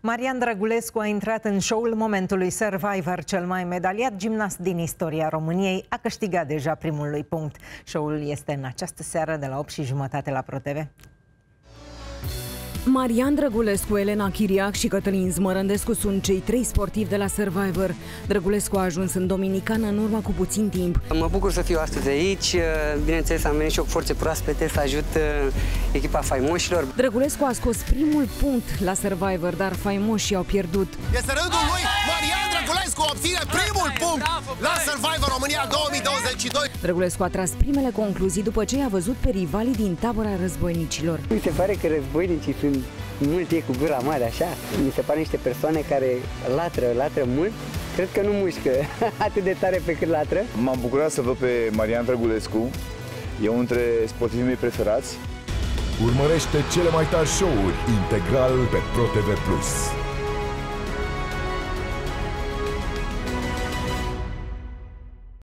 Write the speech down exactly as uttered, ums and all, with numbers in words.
Marian Drăgulescu a intrat în show-ul momentului Survivor. Cel mai medaliat gimnast din istoria României a câștigat deja primul lui punct. Show-ul este în această seară de la opt și jumătate la ProTV. Marian Drăgulescu, Elena Chiriac și Cătălin Zmărândescu sunt cei trei sportivi de la Survivor. Drăgulescu a ajuns în Dominicană în urmă cu puțin timp. Mă bucur să fiu astăzi aici. Bineînțeles, am venit și eu cu forțe proaspete să ajut echipa faimoșilor. Drăgulescu a scos primul punct la Survivor, dar faimoșii au pierdut. Este rândul lui. Marian Drăgulescu obține primul punct la Survivor România două mii douăzeci și doi. Drăgulescu a tras primele concluzii după ce a văzut pe rivalii din tabăra războinicilor. Mi se pare că războinicii sunt mulți cu gura mare, așa. Mi se pare niște persoane care latră, latră mult. Cred că nu mușcă atât de tare pe cât latră. M-am bucurat să văd pe Marian Drăgulescu. E unul dintre sportivii mei preferați. Urmărește cele mai tari show-uri integral pe ProTV plus.